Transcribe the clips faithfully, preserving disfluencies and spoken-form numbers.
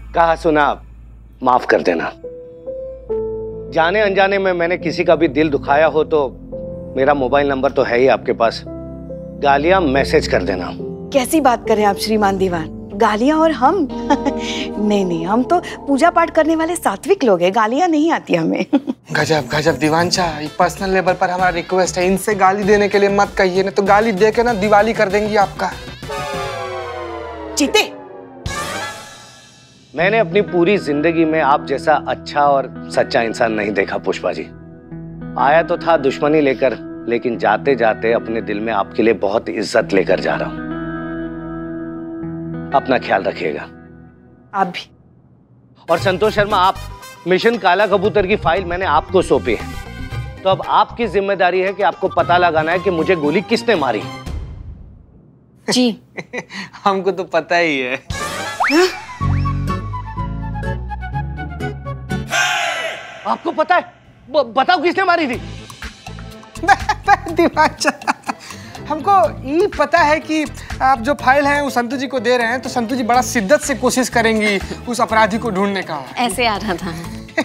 कहा सुना माफ कर देना। जाने अनजाने में मैंने किसी का भी दिल दुखाया हो तो मेरा मोबाइल नंबर तो है ही आपके पास, गालियां मैसेज कर देना। कैसी बात कर रहे हैं आप श्रीमान दीवान, गालियां और हम? नहीं नहीं, हम तो पूजा पाठ करने वाले सात्विक लोग हैं, गालियां नहीं आती हमें। गजब गजब दीवान शाह, पर्सनल लेवल पर हमारा रिक्वेस्ट है, इनसे गाली देने के लिए मत कहिए, नहीं तो गाली दे के ना दिवाली कर देंगी आपका। जीते, मैंने अपनी पूरी जिंदगी में आप जैसा अच्छा और सच्चा इंसान नहीं देखा पुष्पा जी। आया तो था दुश्मनी लेकर, लेकिन जाते जाते अपने दिल में आपके लिए बहुत इज्जत लेकर जा रहा हूं। अपना ख्याल रखिएगा। आप भी। और संतोष शर्मा, आप मिशन काला कबूतर की फाइल मैंने आपको सौंपी है, तो अब आपकी जिम्मेदारी है कि आपको पता लगाना है कि मुझे गोली किसने मारी। जी हमको तो पता ही है। हा? आपको पता है? बताओ किसने मारी थी? हमको ये पता है कि आप जो फाइल है वो संतु जी को दे रहे हैं, तो संतु जी बड़ा शिद्दत से कोशिश करेंगी उस अपराधी को ढूंढने का। ऐसे आ रहा था।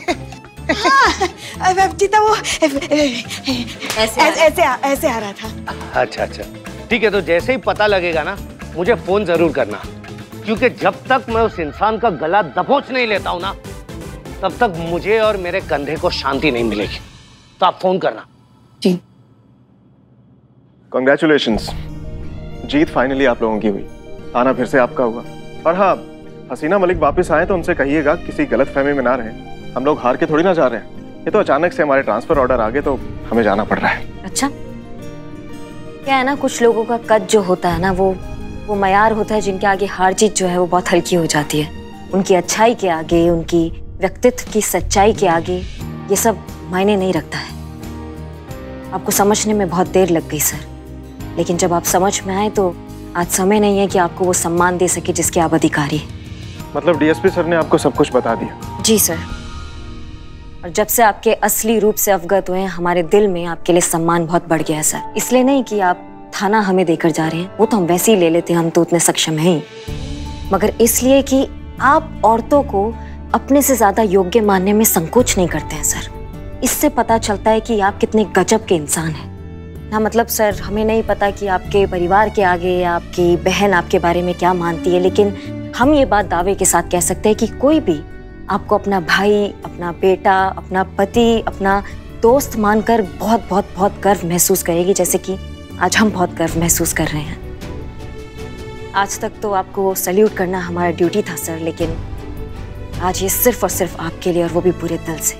हाँ, जीता वो ऐसे ऐसे आ, ऐसे आ रहा था। अच्छा अच्छा ठीक है, तो जैसे ही पता लगेगा ना मुझे फोन जरूर करना, क्योंकि जब तक मैं उस इंसान का गला दबोच नहीं लेता हूं ना तब तक मुझे और मेरे कंधे को शांति नहीं मिलेगी। तो आप फोन करना। जी। कांग्रेचुलेशंस, जीत फाइनली आप लोगों की हुई, आना फिर से आपका हुआ। और हाँ, हसीना मलिक वापस आए तो उनसे कहिएगा किसी गलत फहमी में ना रहे, हम लोग हार के थोड़ी ना जा रहे हैं, ये तो अचानक से हमारे ट्रांसफर ऑर्डर आ गए तो हमें जाना पड़ रहा है। अच्छा, क्या है ना, कुछ लोगों का कद जो होता है ना वो वो मयार होता है जिनके आगे हार जीत जो है वो बहुत हल्की हो जाती है। उनकी अच्छाई के आगे, उनकी व्यक्तित्व की सच्चाई के आगे ये सब मायने नहीं रखता है। आपको समझने में बहुत देर लग गई सर, लेकिन जब आप समझ में आए तो आज समय नहीं है कि आपको वो सम्मान दे सके जिसके आप अधिकारी हैं। मतलब डीएसपी सर ने आपको सब कुछ बता दिया? जी सर, और जब से आपके असली रूप से अवगत हुए हैं हमारे दिल में आपके लिए सम्मान बहुत बढ़ गया है सर। इसलिए नहीं कि आप थाना हमें देकर जा रहे हैं, वो तो हम वैसे ही ले लेते हैं, हम तो उतने सक्षम हैं ही, मगर इसलिए कि आप औरतों को अपने से ज्यादा योग्य मानने में संकोच नहीं करते हैं सर। इससे पता चलता है कि आप कितने गजब के इंसान हैं ना। मतलब सर, हमें नहीं पता कि आपके परिवार के आगे या आपकी बहन आपके बारे में क्या मानती है, लेकिन हम ये बात दावे के साथ कह सकते हैं कि कोई भी आपको अपना भाई, अपना बेटा, अपना पति, अपना दोस्त मानकर बहुत बहुत बहुत गर्व महसूस करेगी, जैसे कि आज हम बहुत गर्व महसूस कर रहे हैं। आज तक तो आपको सल्यूट करना हमारा ड्यूटी था सर, लेकिन आज ये सिर्फ और सिर्फ आपके लिए, और वो भी पूरे दिल से।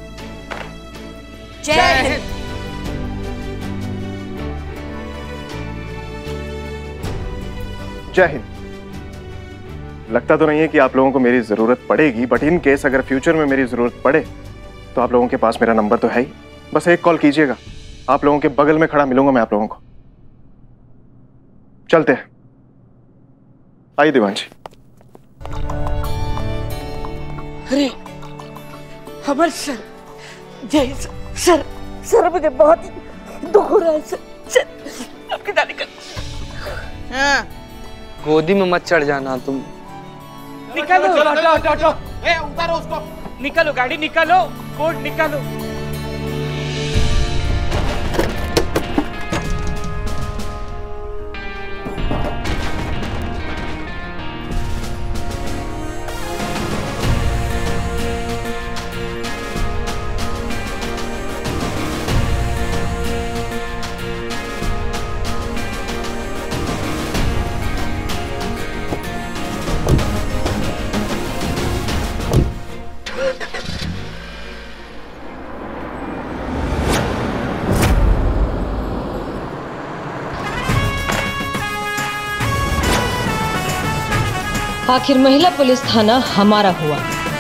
जय हिंद। जय हिंद। लगता तो नहीं है कि आप लोगों को मेरी जरूरत पड़ेगी, बट इन केस अगर फ्यूचर में मेरी जरूरत पड़े तो आप लोगों के पास मेरा नंबर तो है ही, बस एक कॉल कीजिएगा, आप लोगों के बगल में खड़ा मिलूंगा मैं आप लोगों को। चलते हैं, आइए दीवान जी। अरे हमारे सर, जय सर, सर सर मुझे बहुत दुख हो रहा है सर, सर आपकी दादी का। हाँ, गोदी में मत चढ़ जाना तुम। निकालो, हटाओ हटाओ हटाओ, ए उतारो उसको, निकालो गाड़ी निकालो, कोट निकालो। आखिर महिला पुलिस थाना हमारा हुआ।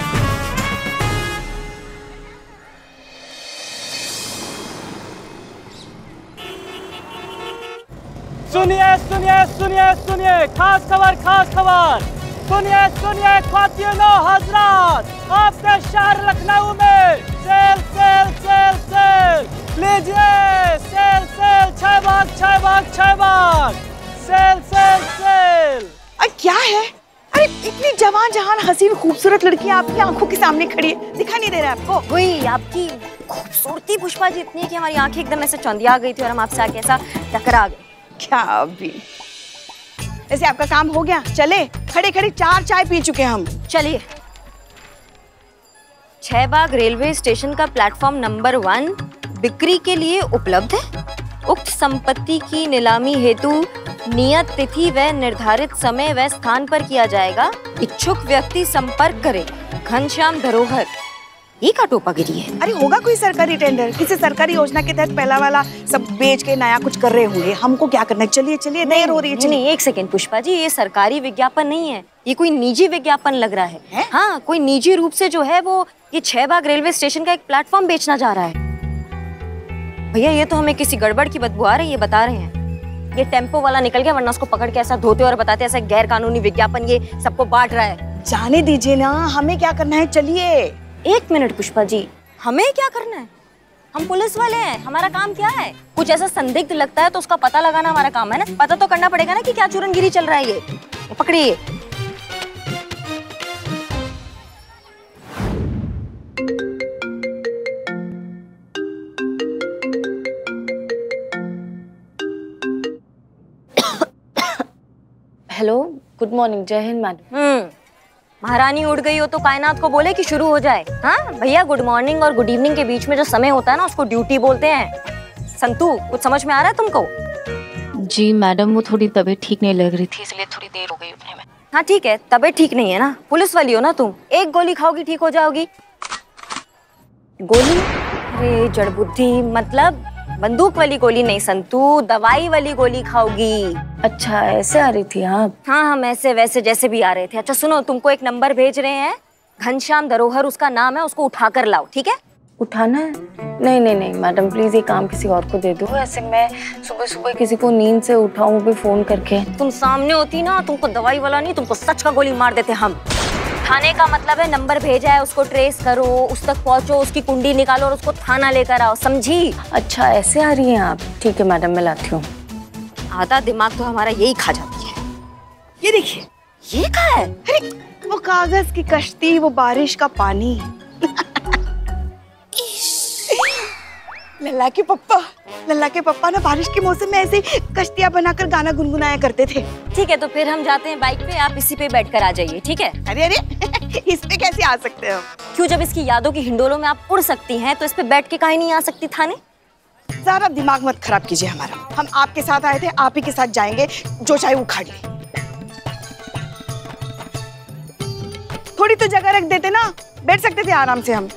सुनिए सुनिए सुनिए सुनिए, खास खबर खास खबर, सुनिए सुनिए ख्वातीनो हजरात, आपके शहर लखनऊ में सेल सेल सेल सेल लीजिए, सेल सेल छह भाग छह भाग छह भाग, सेल सेल सेल। अरे क्या है? अरे अरे इतनी जवान जहान हसीन खूबसूरत लड़की आपकी आंखों के सामने खड़ी है, दिखा नहीं दे रहा आपको? वही आपकी खूबसूरती पुष्पा जी इतनी है कि हमारी आंखें एकदम ऐसे चौंधिया गई थी और हम आपसे आके ऐसा टकरा गए। क्या अभी ऐसे आपका काम हो गया? चले, खड़े खड़े चार चाय पी चुके हम। चलिए। छह बाग रेलवे स्टेशन का प्लेटफॉर्म नंबर वन बिक्री के लिए उपलब्ध है। उक्त संपत्ति की नीलामी हेतु नियत तिथि व निर्धारित समय व स्थान पर किया जाएगा। इच्छुक व्यक्ति संपर्क करे। घनश्याम धरोहर। ये का टोपागिरी है। अरे होगा कोई सरकारी टेंडर, किसी सरकारी योजना के तहत पहला वाला सब बेच के नया कुछ कर रहे होंगे। हमको क्या करना है? चलिए चलिए, देर हो रही है। नहीं, एक सेकेंड पुष्पा जी, ये सरकारी विज्ञापन नहीं है, ये कोई निजी विज्ञापन लग रहा है, है? हाँ, कोई निजी रूप से जो है वो ये छह बाग रेलवे स्टेशन का एक प्लेटफॉर्म बेचना चाह रहा है। भैया ये तो हमें किसी गड़बड़ की बदबू आ रही है, ये बता रहे हैं। ये टेम्पो वाला निकल गया, वरना उसको पकड़ के ऐसा धोते और बताते ऐसा गैर कानूनी विज्ञापन ये सबको बांट रहा है। जाने दीजिए ना, हमें क्या करना है? चलिए। एक मिनट पुष्पा जी, हमें क्या करना है? हम पुलिस वाले हैं, हमारा काम क्या है? कुछ ऐसा संदिग्ध लगता है तो उसका पता लगाना हमारा काम है ना। पता तो करना पड़ेगा ना कि क्या चूरनगिरी चल रहा है। ये, ये पकड़िए। Hello, good morning. जय हिंद मैडम। हम्म महारानी उड़ गई हो तो कायनात को बोले कि शुरू हो जाए। हाँ भैया, गुड मॉर्निंग और गुड इवनिंग के बीच में जो समय होता है ना उसको ड्यूटी बोलते हैं। संतू, कुछ समझ में आ रहा है तुमको? जी मैडम, वो थोड़ी तबीयत ठीक नहीं लग रही थी इसलिए थोड़ी देर हो गई उठने में। हाँ ठीक है, तबीयत ठीक नहीं है ना, पुलिस वाली हो ना तुम, एक गोली खाओगी ठीक हो जाओगी। गोली? अरे जड़ बुद्धि, मतलब बंदूक वाली गोली नहीं संतू, दवाई वाली गोली खाओगी। अच्छा ऐसे आ रही थी आप? हाँ हम ऐसे वैसे जैसे भी आ रहे थे। अच्छा सुनो, तुमको एक नंबर भेज रहे हैं, घनश्याम धरोहर उसका नाम है, उसको उठा कर लाओ, ठीक है? उठाना है? नहीं नहीं नहीं मैडम, प्लीज ये काम किसी और को दे दो। ऐसे मैं सुबह सुबह किसी को नींद से उठाऊं भी फोन करके। तुम सामने होती ना, तुमको दवाई वाला नहीं, तुमको सच का गोली मार देते हम। थाने का मतलब है नंबर भेजा है, उसको ट्रेस करो, उस तक पहुंचो, उसकी कुंडी निकालो और उसको थाना लेकर आओ, समझी? अच्छा ऐसे आ रही हैं आप? ठीक है मैडम, मैं लाती हूँ। आधा दिमाग तो हमारा यही खा जाती है। ये देखिए, ये क्या है? अरे वो कागज की कश्ती, वो बारिश का पानी। लल्ला के पप्पा, लल्ला के पप्पा ना बारिश के मौसम में ऐसे कश्तियां बनाकर गाना गुनगुनाया करते थे। ठीक है, तो फिर हम जाते हैं बाइक पे, आप इसी पे बैठकर आ जाइए, ठीक है? अरे अरे इस पे कैसे आ सकते हो? क्यों, जब इसकी यादों की हिंडोलों में आप उड़ सकती हैं तो इस पे बैठ के काहे नहीं आ सकती थाने? ज़रा दिमाग मत खराब कीजिए हमारा, हम आपके साथ आए थे, आप ही के साथ जाएंगे, जो चाहे वो खाड़ ले। थोड़ी तो जगह रख देते ना, बैठ सकते थे आराम से हम।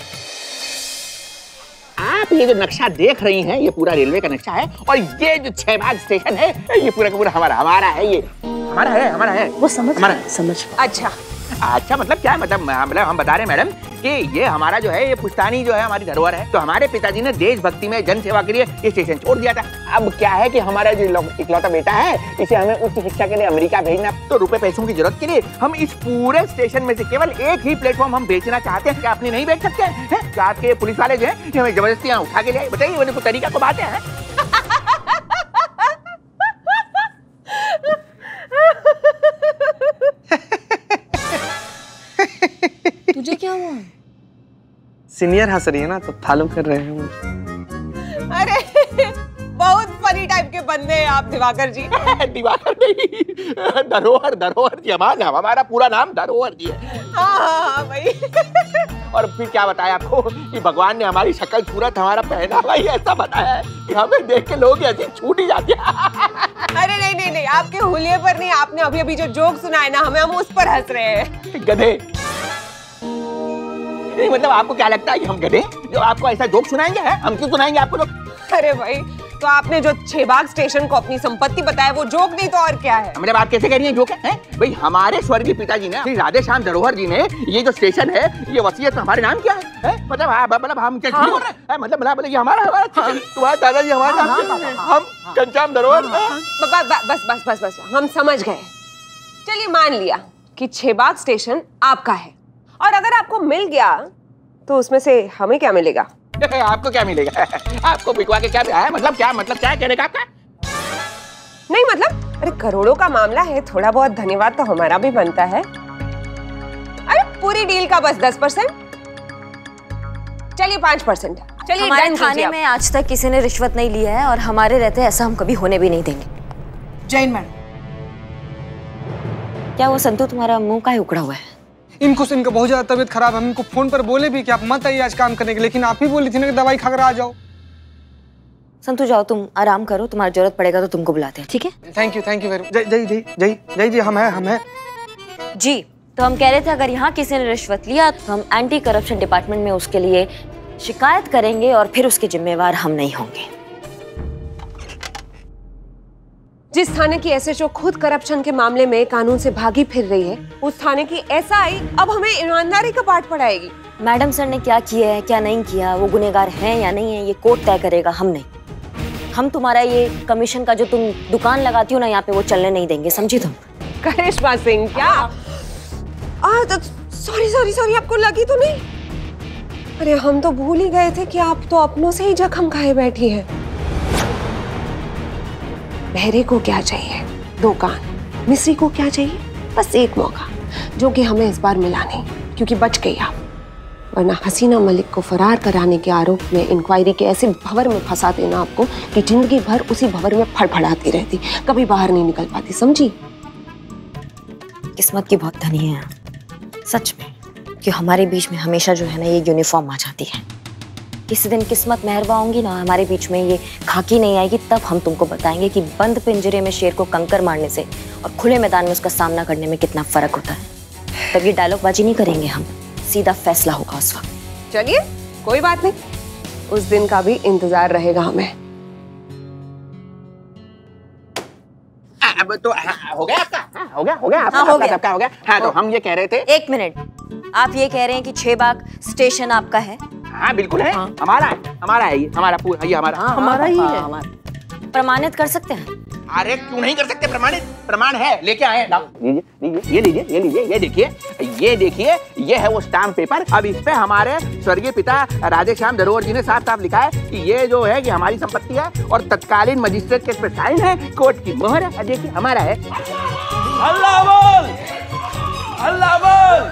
आप ये जो नक्शा देख रही हैं, ये पूरा रेलवे का नक्शा है, और ये जो छह बाग स्टेशन है, ये पूरा का पूरा हमारा हमारा है। ये हमारा है, हमारा है। वो समझ हमारा समझ। अच्छा अच्छा, मतलब क्या मतलब मतलब हम बता रहे हैं मैडम कि ये हमारा जो है, ये पुश्तैनी जो है हमारी धरोहर है। तो हमारे पिताजी ने देशभक्ति में जन सेवा के लिए ये स्टेशन छोड़ दिया था। अब क्या है कि हमारा जो इकलौता बेटा है, इसे हमें उच्च शिक्षा के लिए अमेरिका भेजना, तो रुपए पैसों की जरूरत के लिए हम इस पूरे स्टेशन में से केवल एक ही प्लेटफॉर्म हम बेचना चाहते हैं। क्या अपने नहीं बेच सकते हैं? क्या आपके पुलिस वाले जो है हमें जबरदस्ती यहाँ उठा के ले आए? बताइए, वो देखो तरीका को बात है। तुझे क्या हुआ? सीनियर हंस रही है ना, तो फॉलो कर रहे हैं। अरे बहुत फनी टाइप के बंदे हैं आप दिवाकर जी। दिवाकर नहीं, धरोहर, धरोहर जी हमारा नाम, हमारा पूरा नाम धरोहर जी है। हाँ हाँ हाँ भाई। और फिर क्या बताया आपको कि भगवान ने हमारी शक्ल सूरत, हमारा पहनावा ही ऐसा बनाया है कि हमें देख के लोग ऐसे छूट ही जाते हैं। अरे नहीं नहीं नहीं, आपके हुलिये पर नहीं, आपने अभी अभी जो जोक सुनाया ना हमें, हम उस पर हंस रहे हैं। गधे नहीं, मतलब आपको क्या लगता है कि हम गधे जो आपको ऐसा जोक सुनाएंगे? हैं? हम क्यों सुनाएंगे आपको जोक? अरे भाई, तो आपने जो छह बाग स्टेशन को अपनी संपत्ति बताया वो जोक नहीं तो और क्या है? मतलब आप कैसे कह रही हैं जोक है? भाई हमारे स्वर्गीय पिताजी ने, श्री राधेश्याम धरोहर जी ने, ये जो स्टेशन है, ये वसीयत हमारे नाम क्या है? है? मतलब हाँ, मतलब हम क्या बोल रहे हैं? मतलब मतलब ये हमारा हमारा तुम्हारा दादाजी हमारा नाम, हम घनश्याम धरोहर। बस बस बस बस, हम समझ गए। चलिए मान लिया कि छह बाग स्टेशन आपका है, और अगर आपको मिल गया तो उसमें से हमें क्या मिलेगा? आपको क्या मिलेगा? आपको बिकवा के क्या है? मतलब क्या मतलब क्या कहने का आपका? नहीं मतलब अरे करोड़ों का मामला है, थोड़ा बहुत धन्यवाद तो हमारा भी बनता है। अरे पूरी डील का बस दस परसेंट, चलिए पांच परसेंट। चलिए हमारे थाने में आज तक किसी ने रिश्वत नहीं लिया है और हमारे रहते ऐसा हम कभी होने भी नहीं देंगे। जैन मैडम। क्या वो संतू तुम्हारा मुंह काहे उकड़ा हुआ है? इनको से इनका बहुत ज्यादा तबीयत खराब है। हम इनको फोन पर बोले भी कि आप मत आइए आज काम करने के, लेकिन आप ही बोली थी ना कि दवाई खाकर आ जाओ। संतू जाओ, तुम आराम करो, तुम्हारी जरूरत पड़ेगा तो तुमको बुलाते हैं, ठीक है? Thank you thank you very much. जय जय जय जय जय जी, हम है हम है जी। तो हम कह रहे थे अगर यहाँ किसी ने रिश्वत लिया तो हम एंटी करप्शन डिपार्टमेंट में उसके लिए शिकायत करेंगे और फिर उसके जिम्मेवार हम नहीं होंगे। जिस थाने की एस एच ओ खुद करप्शन के मामले में कानून से भागी फिर रही है, उस थाने की एस आई अब हमें ईमानदारी का पाठ पढ़ाएगी। मैडम सर ने क्या किया है क्या नहीं किया, वो गुनहगार हैं या नहीं है, ये कोर्ट तय करेगा, हम नहीं। हम तुम्हारा ये कमीशन का जो तुम दुकान लगाती हो ना यहाँ पे, वो चलने नहीं देंगे, समझी तुम? करिश्मा सिंह क्या? आ, तो सॉरी सॉरी सॉरी, आपको लगी तो नहीं? अरे हम तो भूल ही गए थे कि आप तो अपनों से ही जख्म खाए बैठी है। बहरे को क्या चाहिए? दो कान। मिस्री को क्या चाहिए? बस एक मौका, जो कि हमें इस बार मिला नहीं, क्योंकि बच गई आप। वरना हसीना मलिक को फरार कराने के आरोप में इंक्वायरी के ऐसे भंवर में फंसा देना आपको कि जिंदगी भर उसी भंवर में फड़फड़ाती रहती, कभी बाहर नहीं निकल पाती, समझी? किस्मत की बहुत धनी है सच में, कि हमारे बीच में हमेशा जो है ना ये यूनिफॉर्म आ जाती है। किसी दिन किस्मत मेहरबा होंगी ना, हमारे बीच में ये खाकी नहीं आएगी, तब हम तुमको बताएंगे कि बंद पिंजरे में शेर को कंकर मारने से और खुले मैदान में उसका सामना करने में कितना फर्क होता है। तब ये डायलॉग बाजी नहीं करेंगे हम, सीधा फैसला होगा उस वक्त। चलिए कोई बात नहीं, उस दिन का भी इंतजार रहेगा हमें। अब तो हाँ, हो गया आपका? हाँ, हो गया हो गया आपका? हाँ, हो गया। आपका हो गया। हाँ, तो हम ये कह रहे थे। एक मिनट, आप ये कह रहे हैं कि छह बाग स्टेशन आपका है? हाँ बिल्कुल है, हाँ। हमारा है, हमारा है ये, हमारा पूरा ये हमारा, हाँ, हमारा ही है। हमारा। प्रमाणित कर सकते हैं? अरे क्यों नहीं कर सकते? प्रमाणित प्रमाण है, लेके आए। लीजिए लीजिए, ये लीजिए ये लीजिए, ये देखिए ये देखिए, ये है वो स्टाम्प पेपर। अब इस पे हमारे स्वर्गीय पिता राधेश्याम धरोहर जी ने साफ साफ लिखा है कि ये जो है कि हमारी संपत्ति है और तत्कालीन मजिस्ट्रेट के साइन है, कोर्ट की मोहर है। देखिए हमारा है। अल्लाह बोल, अल्लाह बोल,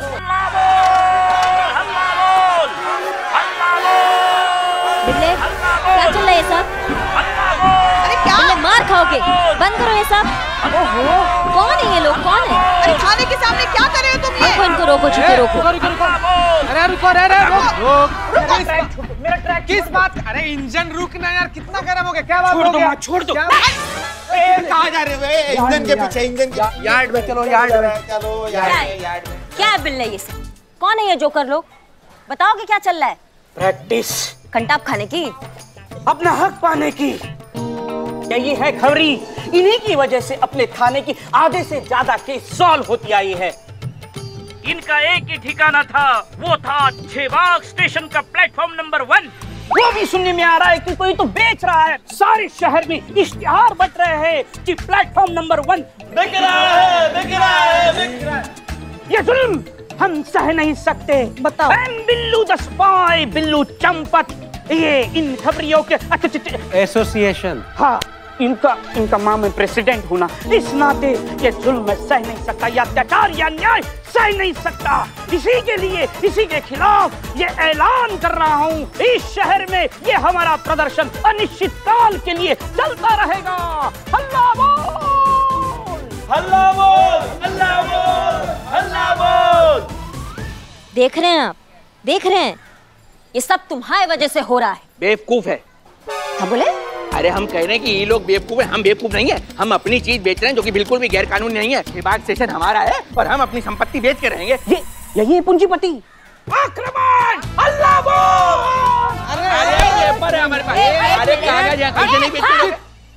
बिल्ले, क्या चल रहा है सब? अरे क्या? बिल्ले मार खाओगे, बंद करो ये सब। ओहो, कौन है ये लोग, कौन है? अरे थाने के सामने क्या कर रहे हो तुम ये? इनको इनको रोको, छुपे रोको। अरे रुको, अरे अरे रुको, मेरा ट्रैक किस बात? अरे इंजन रुकना यार, कितना गर्म हो गया, क्या बात हो गया? छोड़ दो, कहाँ जा रहे हो? इंजन के पीछे, इंजन के यार्ड में चलो, यार्ड में चलो, यार्ड में। क्या है बिल्ले ये सब? कौन है ये जोकर लोग? बताओ कि क्या चल रहा है? प्रैक्टिस कंटाप खाने की, अपना हक पाने की। यही है खबरी, इन्हीं की वजह से अपने थाने की आधे से ज्यादा केस सॉल्व होती आई है। इनका एक ही ठिकाना था, वो था छेबाग स्टेशन का प्लेटफॉर्म नंबर वन। वो भी सुनने में आ रहा है कि कोई तो बेच रहा है। सारे शहर में इश्तिहार बट रहे हैं कि प्लेटफॉर्म नंबर वन बिक रहा है, बिक रहा है, बिक रहा है। ये जुल्म हम सह नहीं सकते। बताओ। बिल्लू द स्पाई, बिल्लू चंपत, ये इन खबरियों के एसोसिएशन। हाँ, इनका इनका माँ में प्रेसिडेंट होना, इस नाते ये जुल्म मैं सह नहीं सकता, या अत्याचार या न्याय सह नहीं सकता। इसी के लिए, इसी के खिलाफ ये ऐलान कर रहा हूँ, इस शहर में ये हमारा प्रदर्शन अनिश्चित काल के लिए चलता रहेगा। हल्ला बोल, हल्ला बोल, हल्ला बोल, हल्ला बोल। देख रहे हैं आप, देख रहे हैं, ये सब तुम्हारी वजह से हो रहा है। बेवकूफ है। क्या बोले? अरे हम कह रहे हैं कि ये लोग बेवकूफ हैं, हम बेवकूफ नहीं है। हम अपनी चीज बेच रहे हैं जो कि बिल्कुल भी गैर कानूनी नहीं है। छेबाग स्टेशन हमारा है और हम अपनी संपत्ति बेच के रहेंगे। ये यही है पूंजीपति। आक्रमण! अल्लाह बोल! अरे अरे ये पर है हमारे पास। अरे कागज है, कैसे नहीं बेचते?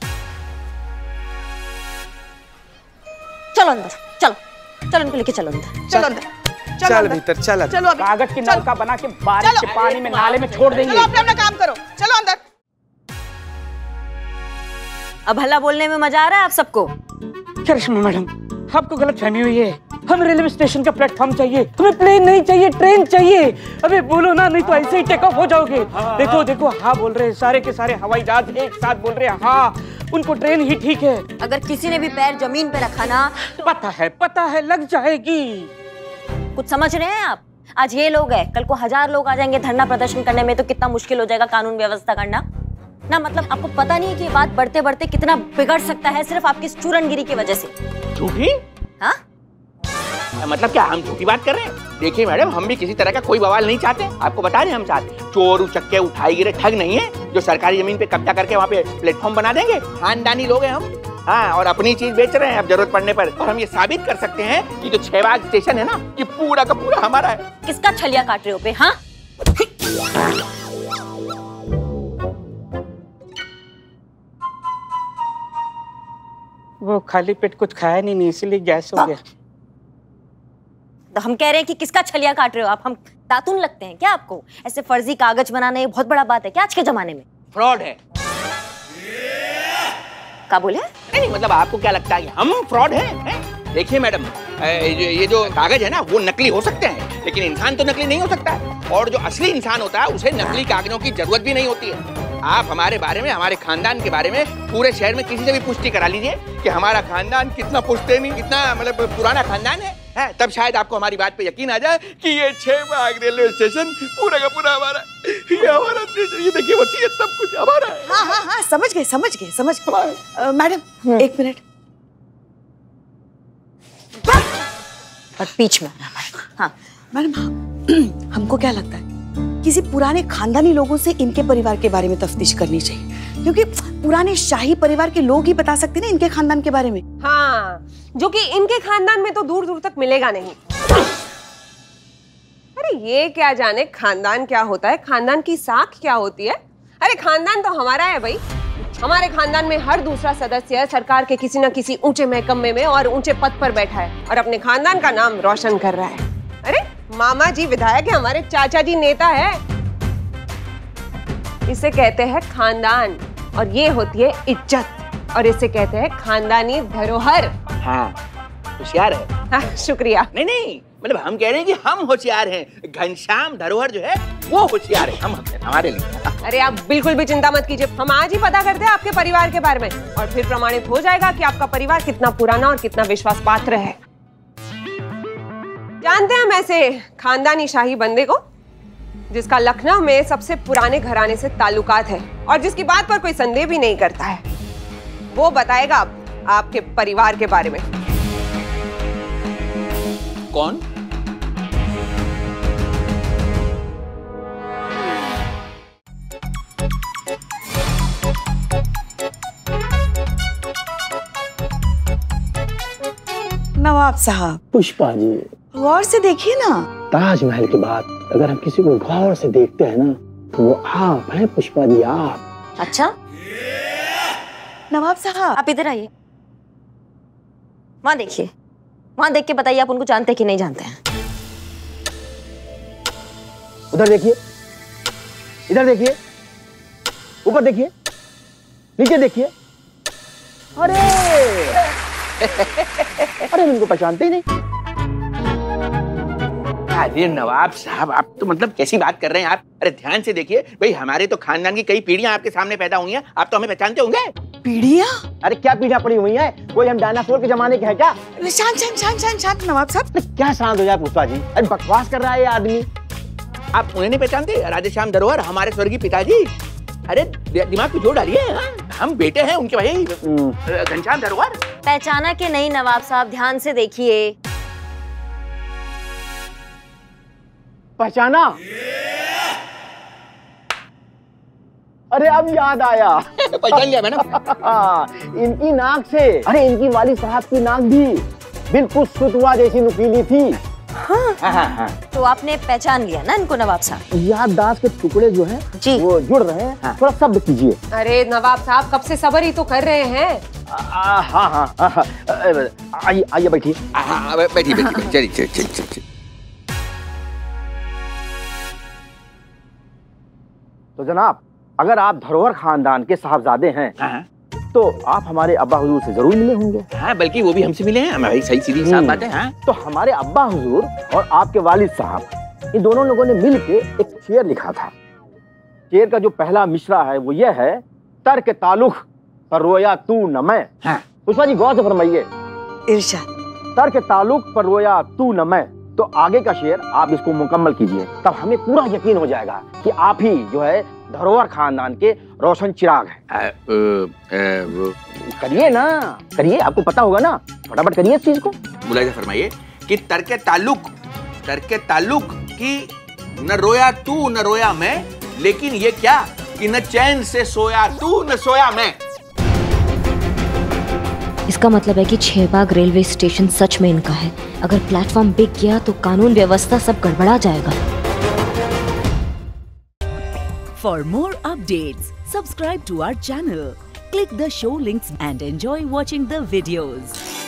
चलो अंदर, चलो चलो इनको लेके चलो अंदर, चलो अंदर, चल भीतर, चल। चलो अभी, कागज की नलका बना के बारिश के पानी में नाले में छोड़ देंगे। चलो अपना अपना काम करो, चलो अंदर। अब हल्ला बोलने में मजा आ रहा है आप सबको? करिश्मा मैडम, आपको गलत फहमी हुई है। हमें रेलवे स्टेशन का प्लेटफॉर्म चाहिए, हमें प्लेन नहीं चाहिए, ट्रेन चाहिए। अबे बोलो ना, नहीं तो ऐसे ही टेक ऑफ हो जाओगे। देखो देखो हाँ बोल रहे हैं, सारे के सारे हवाई जहाज एक साथ बोल रहे हैं हाँ, उनको ट्रेन ही ठीक है। अगर किसी ने भी पैर जमीन पे रखा ना, पता है पता है लग जाएगी। कुछ समझ रहे हैं आप? आज ये लोग हैं, कल को हजार लोग आ जाएंगे धरना प्रदर्शन करने में, तो कितना मुश्किल हो जाएगा कानून व्यवस्था करना ना। मतलब आपको पता नहीं है कि ये बात बढ़ते बढ़ते कितना बिगड़ सकता है सिर्फ आपकी चूरनगिरी की वजह से। झूठी? हाँ? मतलब क्या हम झूठी बात कर रहे हैं? देखिए मैडम, हम भी किसी तरह का कोई बवाल नहीं चाहते। आपको बता रहे हैं हम चाहते चोर उचक्के उठाई गिरे ठग नहीं है जो सरकारी जमीन पे कब्जा करके वहाँ पे प्लेटफॉर्म बना देंगे। खानदानी लोग हैं हम, हाँ, और अपनी चीज बेच रहे हैं अब जरूरत पड़ने पर। और हम ये साबित कर सकते हैं कि जो छह बाग स्टेशन है ना, ये पूरा का पूरा हमारा है। किसका छलिया काट रहे हो पे? हाँ, वो खाली पेट कुछ खाया नहीं, नहीं इसलिए गैस हो गया। तो हम कह रहे हैं कि किसका छलिया काट रहे हो आप? हम दातून लगते हैं क्या आपको? ऐसे फर्जी कागज बनाना ये बहुत बड़ा बात है क्या आज के जमाने में? फ्रॉड है। क्या बोले? नहीं नहीं, मतलब आपको क्या लगता है कि हम फ्रॉड हैं? है? देखिए मैडम, ये जो कागज है ना वो नकली हो सकते हैं, लेकिन इंसान तो नकली नहीं हो सकता है। और जो असली इंसान होता है उसे नकली कागजों की जरूरत भी नहीं होती है। आप हमारे बारे में, हमारे खानदान के बारे में पूरे शहर में किसी से भी पुष्टि करा लीजिए कि हमारा खानदान कितना पुश्तैनी, कितना मतलब पुराना खानदान है, है, तब शायद आपको हमारी बात पे यकीन आ जाए कि ये छह बाग रेलवे स्टेशन पूरा का पूरा हमारा, ये हमारा, ये देखिए वसीयत सब कुछ हमारा है। हाँ हाँ हाँ, समझ गए समझ गए समझ गए। मैडम एक मिनट, और बीच में। हाँ मैडम, हमको क्या लगता है किसी पुराने खानदानी लोगों से इनके परिवार के बारे में तफ्तीश करनी चाहिए, क्योंकि पुराने शाही परिवार के लोग ही बता सकते हैं ना इनके खानदान के बारे में। हाँ, जो कि इनके खानदान में तो दूर दूर तक मिलेगा नहीं। अरे ये क्या जाने खानदान क्या होता है, खानदान की साख क्या होती है। अरे खानदान तो हमारा है भाई। हमारे खानदान में हर दूसरा सदस्य सरकार के किसी न किसी ऊंचे महकमे में और ऊंचे पद पर बैठा है और अपने खानदान का नाम रोशन कर रहा है। अरे मामा जी विधायक है, हमारे चाचा जी नेता है। इसे कहते हैं खानदान और ये होती है इज्जत और इसे कहते हैं खानदानी धरोहर। हाँ, होशियार है। हाँ, शुक्रिया। नहीं नहीं, मतलब हम कह रहे हैं कि हम होशियार हैं। घनश्याम धरोहर जो है वो होशियार है, हम हमारे लिए। अरे आप बिल्कुल भी चिंता मत कीजिए, हम आज ही पता करते हैं आपके परिवार के बारे में और फिर प्रमाणित हो जाएगा कि आपका परिवार कितना पुराना और कितना विश्वास पात्र है। जानते हैं हम ऐसे खानदानी शाही बंदे को जिसका लखनऊ में सबसे पुराने घराने से ताल्लुकात है और जिसकी बात पर कोई संदेह भी नहीं करता है। वो बताएगा आप, आपके परिवार के बारे में। कौन? नवाब साहब। पुष्पा जी, गौर से देखिए ना। ताजमहल के बाद अगर हम किसी को गौर से देखते हैं ना तो वो आप हैं पुष्पा जी, आप। अच्छा नवाब साहब, आप इधर आइए, वहां देखिए, वहां देख के बताइए आप उनको जानते कि नहीं जानते हैं। उधर देखिए, इधर देखिए, ऊपर देखिए, नीचे देखिए। अरे अरे इनको पहचानते ही नहीं। अरे नवाब साहब, आप तो मतलब कैसी बात कर रहे हैं आप? अरे ध्यान से देखिए भाई, हमारे तो खानदान की कई पीढ़ियां आपके सामने पैदा हुई हैं, आप तो हमें पहचानते होंगे। पीढ़ियां? अरे क्या पीढ़ियां पड़ी हुई हैं? कोई हम डायनासोर के जमाने के हैं क्या? शांत शांत शांत शांत शांत नवाब साहब। क्या शांत हो जाए पुष्पा जी? अरे बकवास कर रहा है ये आदमी। आप उन्हें नहीं पहचानते? राधेश्याम धरोहर, हमारे स्वर्गीय पिताजी। अरे दिमाग पे जोर डालिए, हम बेटे हैं उनके भाई, घनश्याम धरोहर। पहचाना के नहीं नवाब साहब, ध्यान से देखिए। पहचाना? अरे अब याद आया। पहचान लिया मैडम। इनकी नाक से, अरे इनकी वाली साहब की नाक भी बिल्कुल सुतवा जैसी नुकीली थी। हाँ। हाँ, हाँ। तो आपने पहचान लिया ना इनको नवाब साहब? याददाश्त के टुकड़े जो हैं जी वो जुड़ रहे हैं। हाँ। थोड़ा सब्र कीजिए। अरे नवाब साहब कब से सब्र ही तो कर रहे हैं। हाँ हाँ हाँ, आइए आइए बैठिए। हाँ बैठिए बैठिए, चलिए चलिए चलिए। तो जनाब, अगर आप धरोहर खानदान के साहबजादे हैं तो आप हमारे अब्बा हुजूर से जरूर मिले होंगे। हाँ, बल्कि वो भी हमसे मिले हैं। हमारी सही सीधी साफ बात है। हाँ, तो हमारे अब्बा हुजूर और आपके वालिद साहब इन दोनों लोगों ने मिलके एक शेर लिखा था। शेर का जो पहला मिसरा है वो ये है, तर्क ताल्लुक पर रोया तू न मैं। हाँ। पुष्पा जी गौर से फरमाइए। इरशाद। तर्क ताल्लुक पर रोया तू न मैं। तो आगे का शेर आप इसको मुकम्मल कीजिए, तब हमें पूरा यकीन हो जाएगा कि आप ही जो है धरोहर खानदान के रोशन चिराग हैं। करिए ना, करिए, आपको पता होगा ना, फटाफट करिए इस चीज को। मुलाहिजा फरमाइए कि तर्क ताल्लुक, तर्क ताल्लुक की न रोया तू न रोया मैं, लेकिन ये क्या कि न चैन से सोया तू न सोया मैं। इसका मतलब है कि छहबाग रेलवे स्टेशन सच में इनका है। अगर प्लेटफॉर्म बिक गया तो कानून व्यवस्था सब गड़बड़ा जाएगा। For more updates, subscribe to our channel, click the show links and enjoy watching the videos.